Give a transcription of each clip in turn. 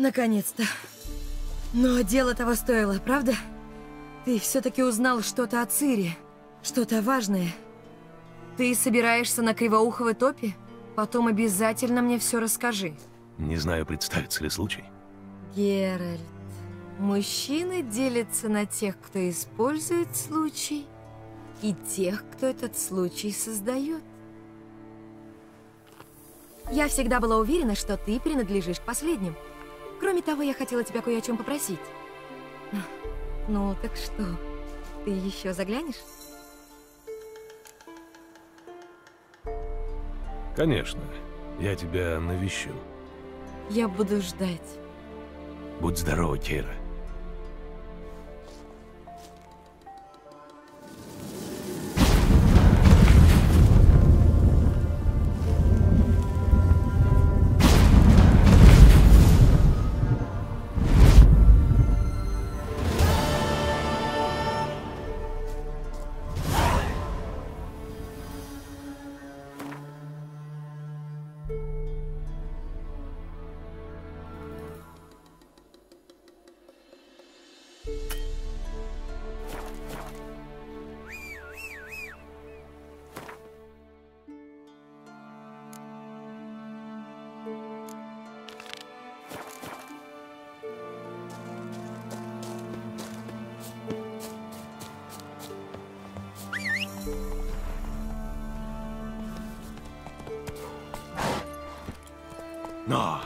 Наконец-то. Но дело того стоило, правда? Ты все-таки узнал что-то о Цири. Что-то важное. Ты собираешься на Кривоуховой топе? Потом обязательно мне все расскажи. Не знаю, представится ли случай. Геральт, мужчины делятся на тех, кто использует случай, и тех, кто этот случай создает. Я всегда была уверена, что ты принадлежишь к последним. Кроме того, я хотела тебя кое о чем попросить. Ну, так что, ты еще заглянешь? Конечно. Я тебя навещу. Я буду ждать. Будь здорова, Кейра. Но!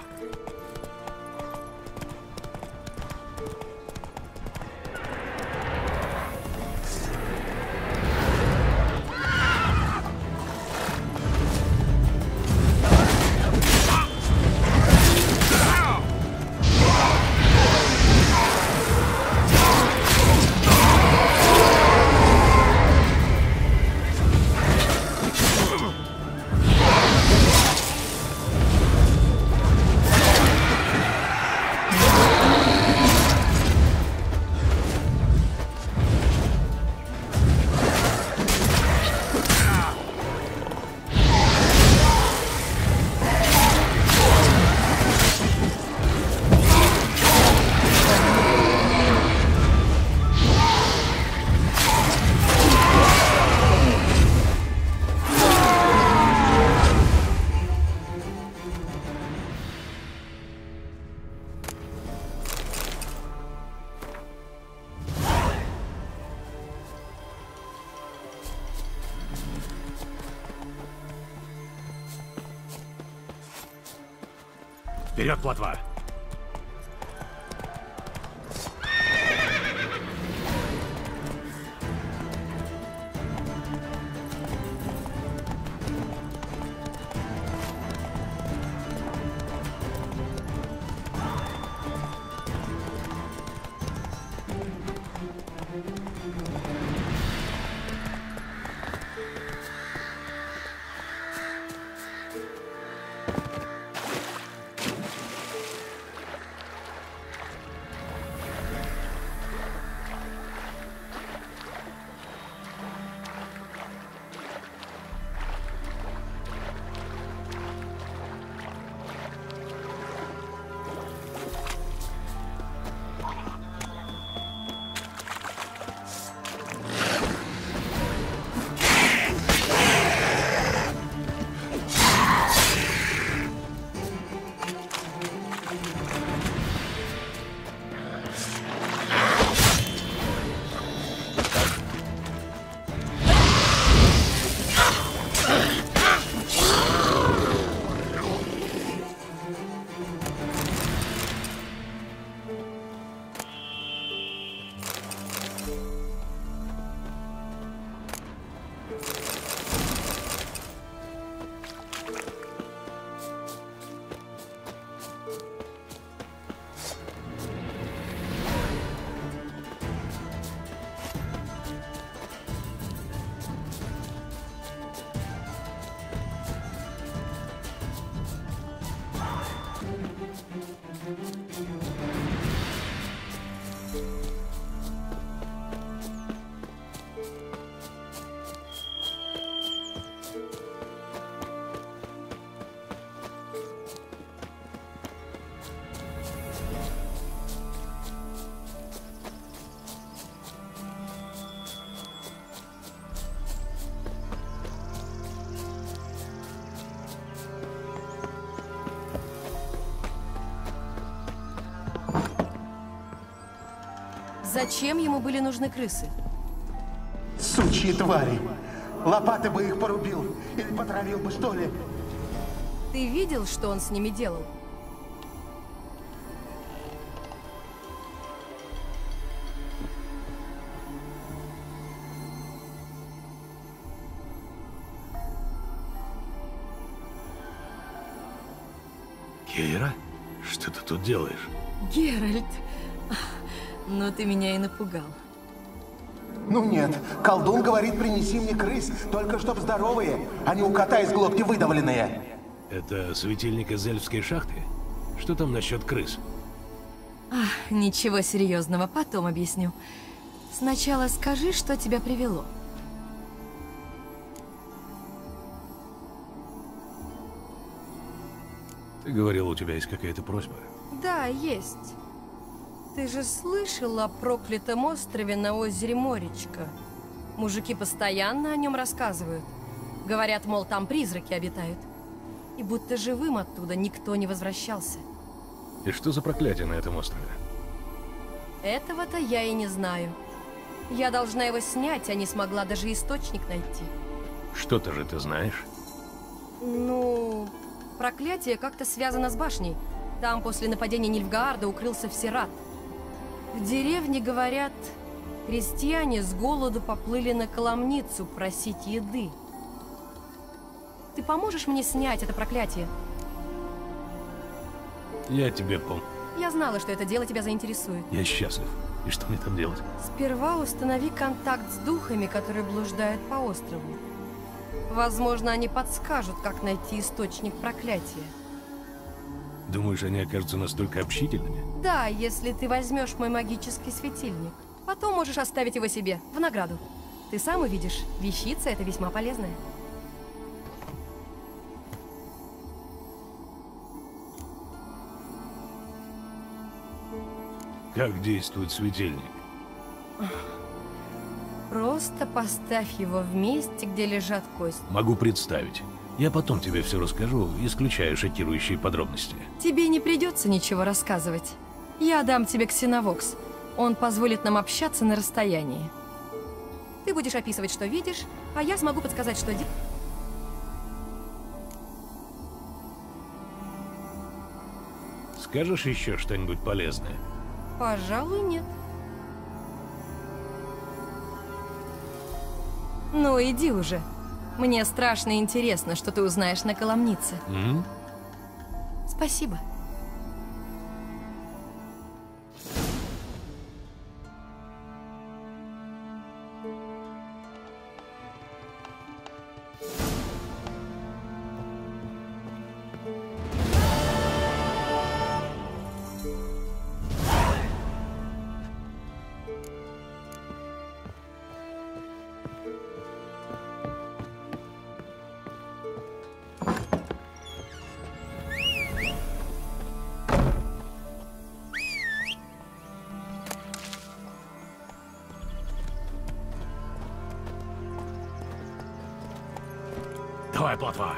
Вперед, плотва! Зачем ему были нужны крысы? Сучьи твари. Лопаты бы их порубил. Или потравил бы, что ли. Ты видел, что он с ними делал? Кейра? Что ты тут делаешь? Геральт, ну ты меня и напугал. Ну нет, колдун говорит, принеси мне крыс, только чтоб здоровые, а не у кота из глотки выдавленные. Это светильник из эльфской шахты? Что там насчет крыс? Ничего серьезного, потом объясню. Сначала скажи, что тебя привело. Ты говорил, у тебя есть какая-то просьба? Да, есть. Ты же слышал о проклятом острове на озере Моречка? Мужики постоянно о нем рассказывают. Говорят, мол, там призраки обитают. И будто живым оттуда никто не возвращался. И что за проклятие на этом острове? Этого-то я и не знаю. Я должна его снять, а не смогла даже источник найти. Что-то же ты знаешь? Ну, проклятие как-то связано с башней. Там после нападения Нильфгаарда укрылся Всерат. В деревне, говорят, крестьяне с голоду поплыли на Коломницу просить еды. Ты поможешь мне снять это проклятие? Я тебе помню. Я знала, что это дело тебя заинтересует. Я счастлив. И что мне там делать? Сперва установи контакт с духами, которые блуждают по острову. Возможно, они подскажут, как найти источник проклятия. Думаешь, они окажутся настолько общительными? Да, если ты возьмешь мой магический светильник. Потом можешь оставить его себе, в награду. Ты сам увидишь, вещица это весьма полезная. Как действует светильник? Просто поставь его в месте, где лежат кости. Могу представить. Я потом тебе все расскажу, исключая шокирующие подробности. Тебе не придется ничего рассказывать. Я дам тебе ксеновокс. Он позволит нам общаться на расстоянии. Ты будешь описывать, что видишь, а я смогу подсказать, что делать. Скажешь еще что-нибудь полезное? Пожалуй, нет. Ну, иди уже. Мне страшно интересно, что ты узнаешь на Коломнице. Спасибо. Давай, плотва!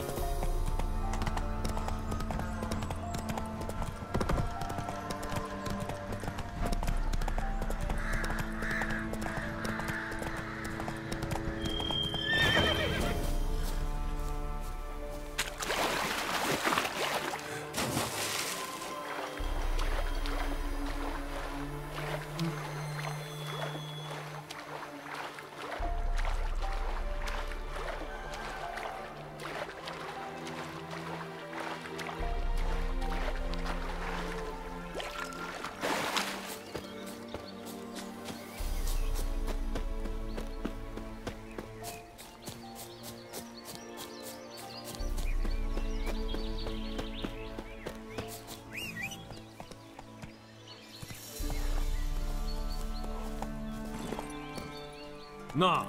Но!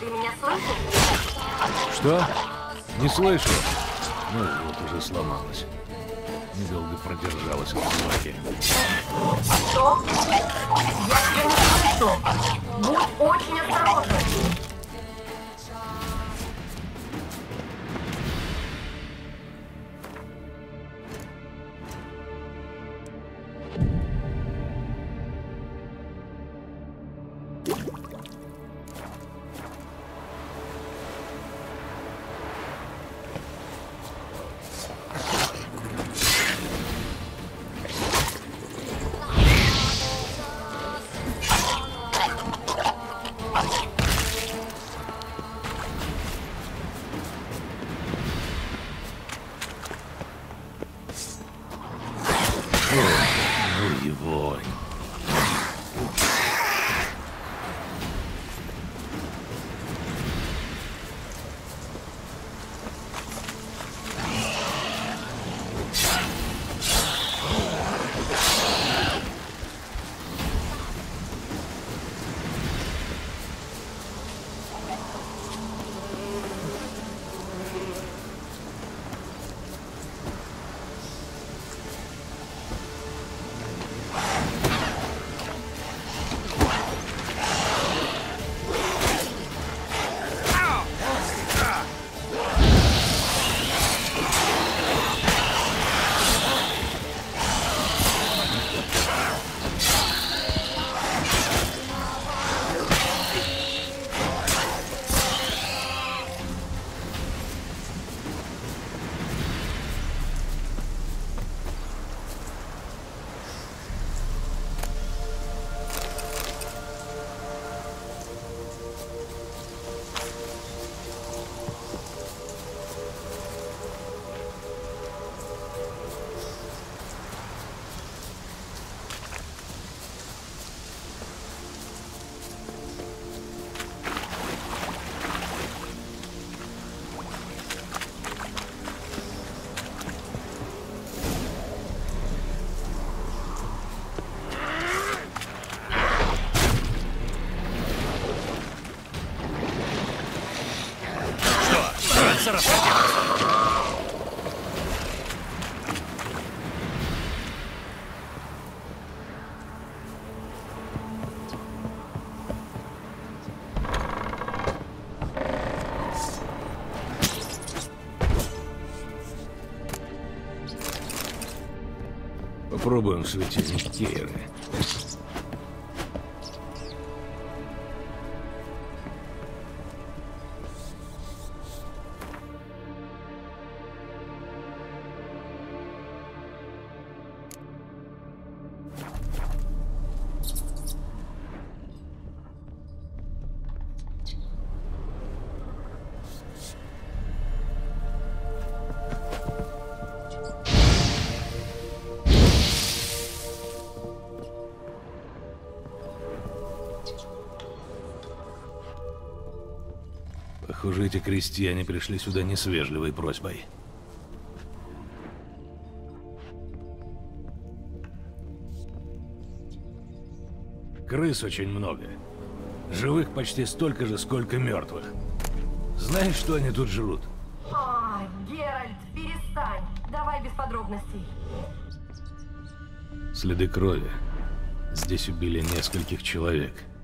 меня слышишь? Что? Не слышу. Ну вот уже сломалась. Недолго продержалась в звуке. Что? Я тебя не слышу. Будь очень осторожен. Ну его. Попробуем светильник Кейры. Похоже, эти крестьяне пришли сюда не с вежливой просьбой. Крыс очень много. Живых почти столько же, сколько мертвых. Знаешь, что они тут жрут? А, Геральт, перестань. Давай без подробностей. Следы крови. Здесь убили нескольких человек.